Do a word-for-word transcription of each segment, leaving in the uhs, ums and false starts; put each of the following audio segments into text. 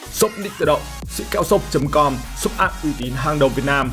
Shop Nick tự động, sĩ kẹo shop chấm com, shop app uy tín hàng đầu Việt Nam.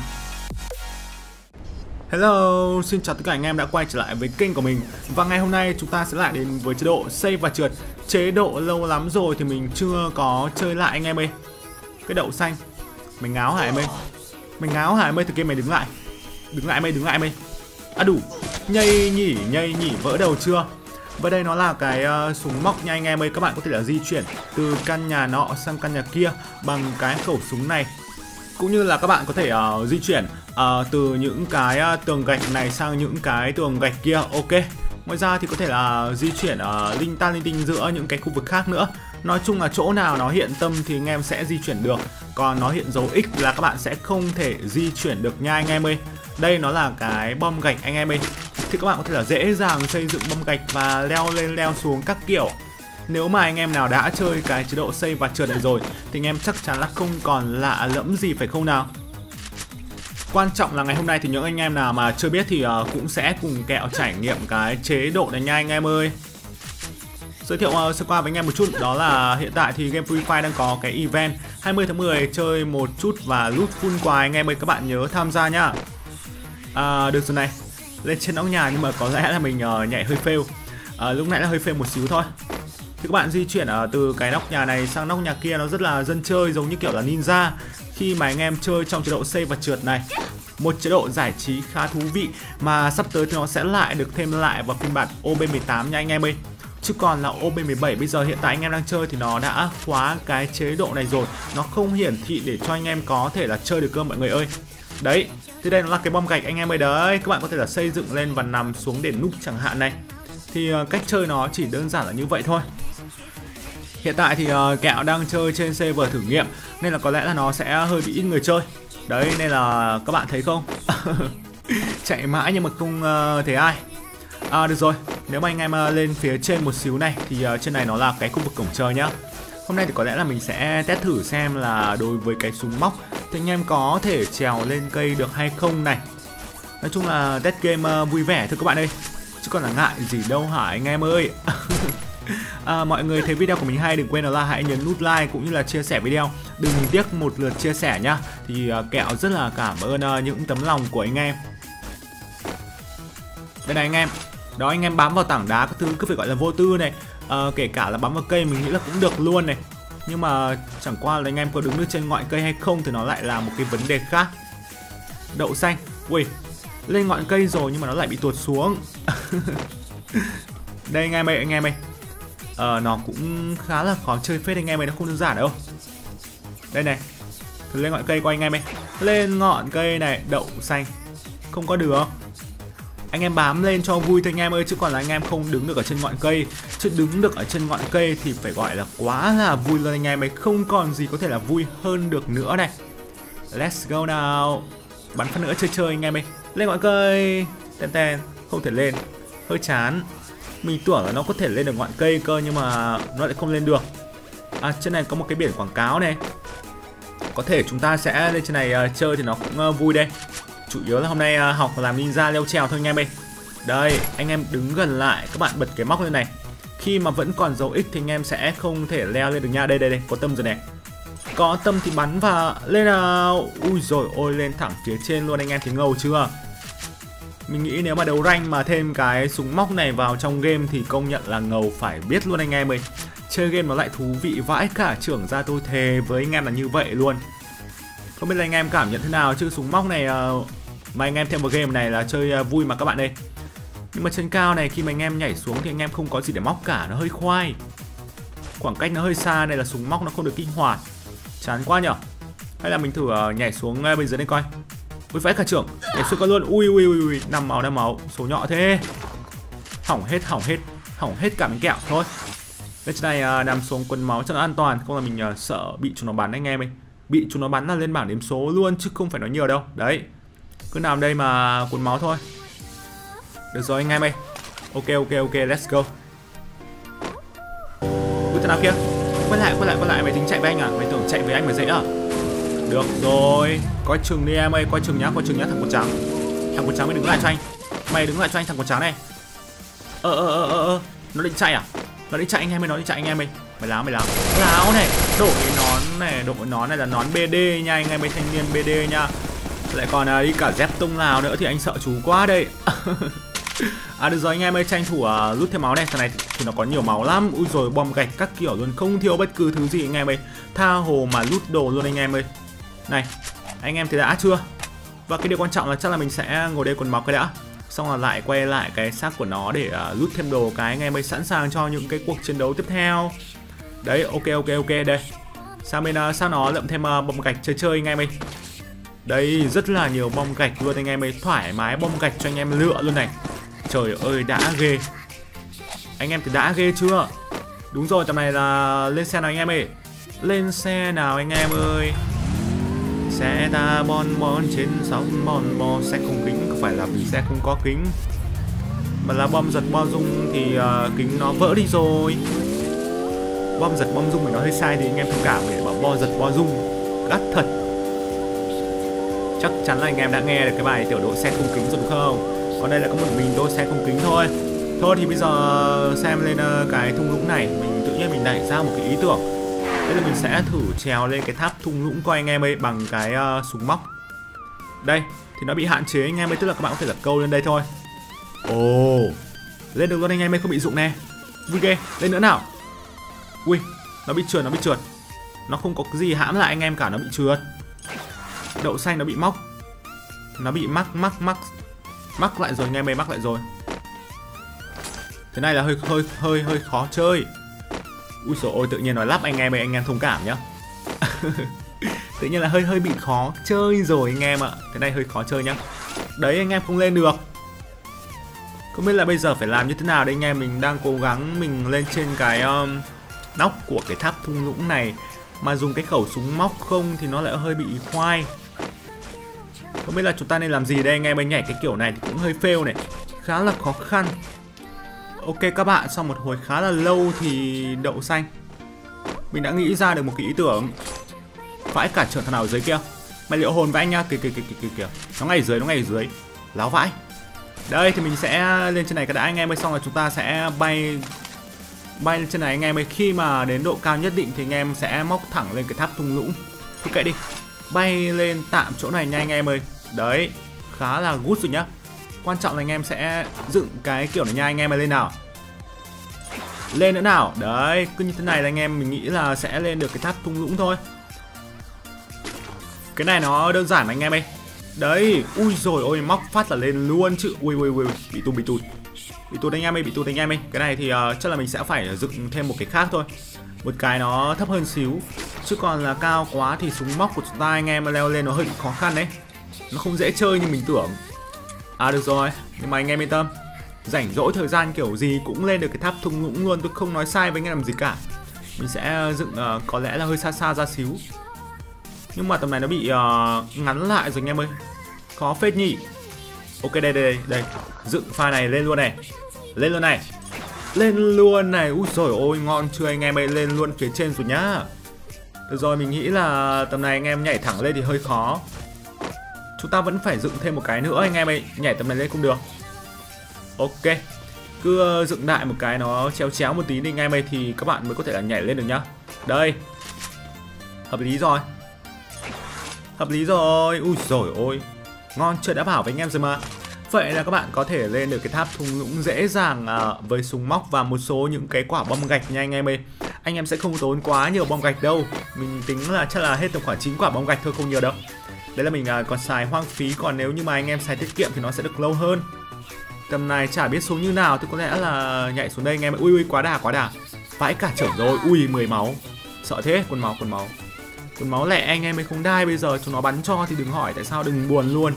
Hello, xin chào tất cả anh em đã quay trở lại với kênh của mình. Và ngày hôm nay chúng ta sẽ lại đến với chế độ save và trượt. Chế độ lâu lắm rồi thì mình chưa có chơi lại anh em ơi. Cái đậu xanh. Mình ngáo hả em ơi? Mình ngáo hả em ơi? Thực kia mày đứng lại. Đứng lại mày, đứng lại mày. À đủ. Nhây nhỉ, nhây nhỉ, vỡ đầu chưa? Và đây nó là cái uh, súng móc nha anh em ơi. Các bạn có thể là di chuyển từ căn nhà nọ sang căn nhà kia bằng cái khẩu súng này. Cũng như là các bạn có thể uh, di chuyển uh, từ những cái uh, tường gạch này sang những cái tường gạch kia. Ok. Ngoài ra thì có thể là di chuyển uh, linh ta linh tinh giữa những cái khu vực khác nữa. Nói chung là chỗ nào nó hiện tâm thì anh em sẽ di chuyển được. Còn nó hiện dấu X là các bạn sẽ không thể di chuyển được nha anh em ơi. Đây nó là cái bom gạch anh em ơi. Thì các bạn có thể là dễ dàng xây dựng bom gạch và leo lên leo xuống các kiểu. Nếu mà anh em nào đã chơi cái chế độ save và trượt này rồi thì anh em chắc chắn là không còn lạ lẫm gì phải không nào? Quan trọng là ngày hôm nay thì những anh em nào mà chưa biết thì uh, cũng sẽ cùng kẹo trải nghiệm cái chế độ này nha anh em ơi. Giới thiệu uh, sơ qua với anh em một chút, đó là hiện tại thì game Free Fire đang có cái event hai mươi tháng mười chơi một chút và loot full quà anh em ơi, các bạn nhớ tham gia nhá. À, được rồi này, lên trên nóc nhà nhưng mà có lẽ là mình uh, nhảy hơi fail. À, lúc nãy là hơi fail một xíu thôi. Thì các bạn di chuyển uh, từ cái nóc nhà này sang nóc nhà kia nó rất là dân chơi, giống như kiểu là ninja khi mà anh em chơi trong chế độ save và trượt này. Một chế độ giải trí khá thú vị mà sắp tới thì nó sẽ lại được thêm lại vào phiên bản O B mười tám nha anh em ơi. Chứ còn là O B mười bảy bây giờ hiện tại anh em đang chơi thì nó đã khóa cái chế độ này rồi, nó không hiển thị để cho anh em có thể là chơi được cơ mọi người ơi. Đấy, thì đây nó là cái bom gạch anh em ơi đấy, các bạn có thể là xây dựng lên và nằm xuống để núp chẳng hạn này. Thì uh, cách chơi nó chỉ đơn giản là như vậy thôi. Hiện tại thì uh, kẹo đang chơi trên server thử nghiệm nên là có lẽ là nó sẽ hơi bị ít người chơi. Đấy nên là các bạn thấy không? Chạy mãi nhưng mà không uh, thấy ai. À, được rồi, nếu mà anh em uh, lên phía trên một xíu này thì uh, trên này nó là cái khu vực cổng chơi nhá. Hôm nay thì có lẽ là mình sẽ test thử xem là đối với cái súng móc thì anh em có thể trèo lên cây được hay không này. Nói chung là test game uh, vui vẻ thôi các bạn ơi, chứ còn là ngại gì đâu hả anh em ơi. À, mọi người thấy video của mình hay đừng quên là hãy nhấn nút like cũng như là chia sẻ video. Đừng tiếc một lượt chia sẻ nhá. Thì uh, kẹo rất là cảm ơn uh, những tấm lòng của anh em. Đây này anh em. Đó, anh em bám vào tảng đá các thứ cứ phải gọi là vô tư này. uh, Kể cả là bám vào cây mình nghĩ là cũng được luôn này. Nhưng mà chẳng qua là anh em có đứng được trên ngọn cây hay không thì nó lại là một cái vấn đề khác. Đậu xanh. Ui, lên ngọn cây rồi nhưng mà nó lại bị tuột xuống. Đây anh em ơi, anh em ơi. Ờ, nó cũng khá là khó chơi phết anh em ơi, nó không đơn giản đâu. Đây này, thử lên ngọn cây coi anh em ơi. Lên ngọn cây này, đậu xanh. Không có được. Anh em bám lên cho vui thôi anh em ơi, chứ còn là anh em không đứng được ở trên ngọn cây. Chứ đứng được ở trên ngọn cây thì phải gọi là quá là vui luôn anh em ấy. Không còn gì có thể là vui hơn được nữa này. Let's go nào. Bắn phát nữa chơi chơi anh em ơi. Lên ngọn cây. Ten ten, không thể lên. Hơi chán. Mình tưởng là nó có thể lên được ngọn cây cơ nhưng mà nó lại không lên được. À, trên này có một cái biển quảng cáo này. Có thể chúng ta sẽ lên trên này uh, chơi thì nó cũng uh, vui đây. Chủ yếu là hôm nay uh, học làm ninja leo trèo thôi anh em ơi. Đây, anh em đứng gần lại, các bạn bật cái móc lên này. Khi mà vẫn còn dấu X thì anh em sẽ không thể leo lên được nha. Đây đây đây, có tâm rồi này. Có tâm thì bắn và lên nào. Ui rồi ôi, lên thẳng phía trên luôn anh em, thấy ngầu chưa? Mình nghĩ nếu mà đấu rank mà thêm cái súng móc này vào trong game thì công nhận là ngầu phải biết luôn anh em ơi. Chơi game nó lại thú vị vãi cả trưởng ra, tôi thề với anh em là như vậy luôn. Không biết là anh em cảm nhận thế nào chứ súng móc này uh, mà anh em thêm vào game này là chơi uh, vui mà các bạn ơi. Nhưng mà trên cao này khi mà anh em nhảy xuống thì anh em không có gì để móc cả, nó hơi khoai. Khoảng cách nó hơi xa này là súng móc nó không được linh hoạt. Chán quá nhở. Hay là mình thử uh, nhảy xuống uh, bên dưới đây coi. Ui vãi cả trưởng, nhảy xuống con luôn. Ui ui ui ui, năm máu năm máu, số nhỏ thế. Hỏng hết hỏng hết, hỏng hết cả miếng kẹo thôi. Đây trên này uh, nằm xuống quần máu cho nó an toàn, không là mình uh, sợ bị chúng nó bắn anh em ấy. Bị chúng nó bắn là lên bảng đếm số luôn chứ không phải nói nhiều đâu. Đấy, cứ nằm đây mà quần máu thôi. Được rồi anh em ơi. Ok ok ok, let's go. Ui thằng nào kia. Quay lại quay lại quay lại, mày tính chạy với anh à? Mày tưởng chạy với anh mà dễ à? Được rồi, coi chừng đi em ơi, coi chừng nhá, coi chừng nhá thằng quần trắng. Thằng quần trắng mày đứng lại cho anh. Mày đứng lại cho anh thằng quần trắng này. Ờ ờ ờ ờ ờ, nó định chạy à? Nó định chạy anh em ơi, nó định chạy anh em ơi. Mày láo mày láo. Láo này, đổi cái nón này, đội nón này là nón bê đê nha anh em, mấy thanh niên bê đê nha. Lại còn à, đi cả dép tung nào nữa thì anh sợ chú quá đây. À được rồi anh em ơi, tranh thủ uh, rút thêm máu này. Thằng này thì nó có nhiều máu lắm. Ui rồi bom gạch các kiểu luôn, không thiếu bất cứ thứ gì anh em ơi. Tha hồ mà lút đồ luôn anh em ơi. Này, anh em thì đã chưa? Và cái điều quan trọng là chắc là mình sẽ ngồi đây quần máu cái đã. Xong là lại quay lại cái xác của nó để uh, lút thêm đồ cái anh em ơi, sẵn sàng cho những cái cuộc chiến đấu tiếp theo. Đấy, ok ok ok đây. Sang bên uh, sao nó lượm thêm uh, bom gạch chơi chơi anh em ơi. Đây rất là nhiều bom gạch luôn anh em ơi, thoải mái bom gạch cho anh em lựa luôn này. Trời ơi đã ghê. Anh em thì đã ghê chưa? Đúng rồi, tầm này là lên xe nào anh em ơi. Lên xe nào anh em ơi. Xe ta bon bon trên sóng bon bo. Xe không kính, không phải là vì xe không có kính, mà là bom giật bom rung thì uh, kính nó vỡ đi rồi. Bom giật bom rung thì nó hơi sai thì anh em thông cảm, để bảo bo giật bo rung gắt thật. Chắc chắn là anh em đã nghe được cái bài tiểu đội xe không kính rồi đúng không? Còn đây là có một mình tôi xe không kính thôi. Thôi thì bây giờ xem lên cái thung lũng này, mình tự nhiên mình nảy ra một cái ý tưởng. Đây là mình sẽ thử trèo lên cái tháp thung lũng coi anh em ơi, bằng cái uh, súng móc. Đây thì nó bị hạn chế anh em ơi, tức là các bạn có thể là câu lên đây thôi. Ồ, lên được luôn anh em ơi, không bị rụng nè. Vui ghê, lên nữa nào. Ui, nó bị trượt, nó bị trượt. Nó không có cái gì hãm lại anh em cả, nó bị trượt. Đậu xanh nó bị móc. Nó bị mắc mắc mắc mắc lại rồi anh em ơi, mắc lại rồi. Thế này là hơi hơi hơi hơi khó chơi. Ui dồi ôi, tự nhiên nói lắp anh em ơi, anh em thông cảm nhá. Tự nhiên là hơi hơi bị khó chơi rồi anh em ạ. Thế này hơi khó chơi nhá. Đấy anh em không lên được. Không biết là bây giờ phải làm như thế nào đây anh em. Mình đang cố gắng mình lên trên cái um, nóc của cái tháp thung lũng này, mà dùng cái khẩu súng móc không thì nó lại hơi bị khoai. Không biết là chúng ta nên làm gì đây anh em ơi, nhảy cái kiểu này thì cũng hơi fail này, khá là khó khăn. Ok các bạn, sau một hồi khá là lâu thì đậu xanh mình đã nghĩ ra được một cái ý tưởng. Vãi cả trưởng thằng nào ở dưới kia. Mày liệu hồn với anh nha, kìa kìa kìa kìa kìa. Nó ngay ở dưới, nó ngay ở dưới. Láo vãi. Đây thì mình sẽ lên trên này cái đã anh em ơi, xong rồi chúng ta sẽ bay bay lên trên này anh em ơi. Khi mà đến độ cao nhất định thì anh em sẽ móc thẳng lên cái tháp thung lũng. Thôi kệ đi. Bay lên tạm chỗ này nha anh em ơi. Đấy, khá là good rồi nhá. Quan trọng là anh em sẽ dựng cái kiểu này nha anh em ơi, lên nào. Lên nữa nào. Đấy, cứ như thế này là anh em mình nghĩ là sẽ lên được cái tháp thung lũng thôi. Cái này nó đơn giản mà anh em ơi. Đấy, ui rồi ôi, móc phát là lên luôn chứ. Ui ui ui, bị tụt bị tụt. Bị tụt anh em ơi, bị tụt anh em ơi. Cái này thì uh, chắc là mình sẽ phải dựng thêm một cái khác thôi. Một cái nó thấp hơn xíu. Chứ còn là cao quá thì súng móc của chúng ta anh em mà leo lên nó hơi bị khó khăn đấy. Nó không dễ chơi như mình tưởng. À được rồi, nhưng mà anh em yên tâm. Rảnh rỗi thời gian kiểu gì cũng lên được cái tháp thung lũng luôn. Tôi không nói sai với anh em làm gì cả. Mình sẽ dựng uh, có lẽ là hơi xa xa ra xíu. Nhưng mà tầm này nó bị uh, ngắn lại rồi anh em ơi. Khó phết nhỉ. Ok đây đây đây, đây. Dựng pha này lên luôn này. Lên luôn này. Lên luôn này. Úi dồi ôi, ngon chưa anh em ơi, lên luôn phía trên rồi nhá. Được rồi, mình nghĩ là tầm này anh em nhảy thẳng lên thì hơi khó. Chúng ta vẫn phải dựng thêm một cái nữa anh em ơi. Nhảy tầm này lên không được. Ok. Cứ dựng đại một cái nó chéo chéo một tí đi anh em ơi, thì các bạn mới có thể là nhảy lên được nhá. Đây. Hợp lý rồi. Hợp lý rồi. Ui dồi ôi, ngon chưa, đã bảo với anh em rồi mà. Vậy là các bạn có thể lên được cái tháp thung lũng dễ dàng uh, với súng móc và một số những cái quả bom gạch nha anh em ơi. Anh em sẽ không tốn quá nhiều bom gạch đâu. Mình tính là chắc là hết tầm khoảng chín quả bom gạch thôi, không nhiều đâu. Đấy là mình uh, còn xài hoang phí, còn nếu như mà anh em xài tiết kiệm thì nó sẽ được lâu hơn. Tầm này chả biết xuống như nào thì có lẽ là nhảy xuống đây anh em ơi. Ui ui, quá đà quá đà. Vãi cả trưởng rồi. Ui mười máu. Sợ thế, quần máu quần máu. Quần máu lẻ anh em ấy không đai, bây giờ chúng nó bắn cho thì đừng hỏi tại sao, đừng buồn luôn.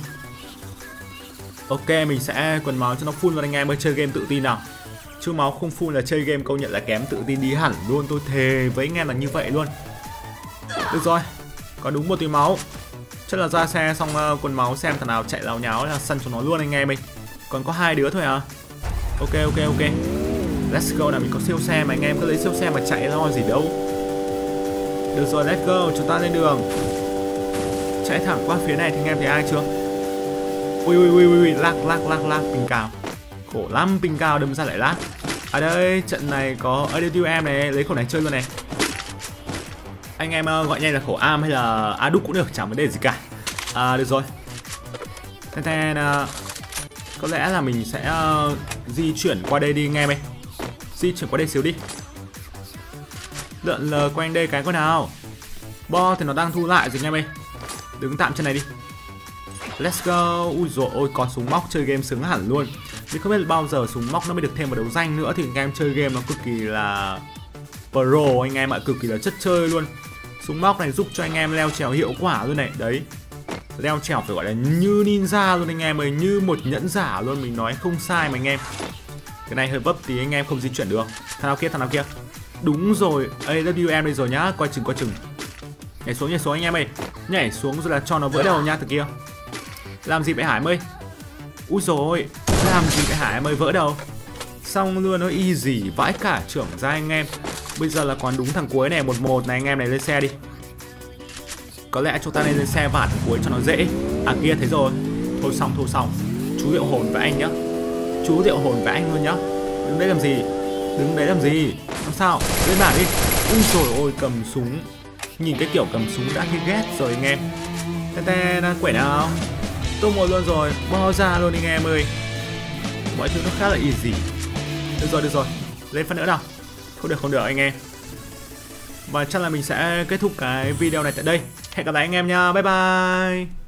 Ok, mình sẽ quần máu cho nó full luôn anh em ơi, chơi game tự tin nào. Chứ máu không full là chơi game công nhận là kém tự tin đi hẳn luôn, tôi thề với anh em là như vậy luôn. Được rồi, có đúng một tí máu. Chắc là ra xe xong uh, quần máu xem thằng nào chạy láo nháo là săn cho nó luôn anh em ơi. Còn có hai đứa thôi à. Ok ok ok. Let's go nào, mình có siêu xe mà anh em cứ lấy siêu xe mà chạy lo gì đâu. Được rồi, let's go, chúng ta lên đường. Chạy thẳng qua phía này thì anh em thấy ai chưa? Ui ui ui ui, lag lag lag lag, ping cao. Khổ lắm, ping cao đâm ra lại lag. À đây, trận này có Additive em này, lấy khẩu này chơi luôn này. Anh em uh, gọi nhanh là khẩu am hay là a đúc cũng được, chẳng vấn đề gì cả. À, được rồi. Thế nên uh, có lẽ là mình sẽ uh, di chuyển qua đây đi anh em ơi. Di chuyển qua đây xíu đi. Lượn lờ quanh đây cái con nào. Bo thì nó đang thu lại rồi anh em ơi. Đứng tạm trên này đi. Let's go. Ui dồi ôi, có súng móc chơi game sướng hẳn luôn. Nhưng không biết là bao giờ súng móc nó mới được thêm vào đấu danh nữa thì anh em chơi game nó cực kỳ là pro anh em ạ, cực kỳ là chất chơi luôn. Súng móc này giúp cho anh em leo trèo hiệu quả luôn này. Đấy, leo trèo phải gọi là như ninja luôn anh em ơi, như một nhẫn giả luôn, mình nói không sai mà anh em. Cái này hơi vấp tí anh em không di chuyển được. Thằng nào kia, thằng nào kia. Đúng rồi, a vê em đây rồi nhá, coi chừng coi chừng. Nhảy xuống, nhảy xuống anh em ơi. Nhảy xuống rồi là cho nó vỡ đầu nha, từ kia. Làm gì vậy Hải ơi? Úi rồi, làm gì vậy Hải em ơi, vỡ đầu. Xong luôn, nó easy vãi cả trưởng ra anh em. Bây giờ là còn đúng thằng cuối này, một một này anh em này, lên xe đi. Có lẽ chúng ta nên lên xe vả thằng cuối cho nó dễ. À kia thấy rồi. Thôi xong, thôi xong. Chú liệu hồn với anh nhá. Chú liệu hồn với anh luôn nhá. Đứng đấy làm gì? Đứng đấy làm gì? Làm sao? Lên bảng đi. Úi dồi ôi, cầm súng. Nhìn cái kiểu cầm súng đã thấy ghét rồi anh em. Tên tên quẩy nào. Tung một luôn rồi, bo ra luôn anh em ơi. Mọi thứ nó khá là easy. Được rồi, được rồi. Lên phát nữa nào. Không được, không được anh em. Và chắc là mình sẽ kết thúc cái video này tại đây. Hẹn gặp lại anh em nha. Bye bye.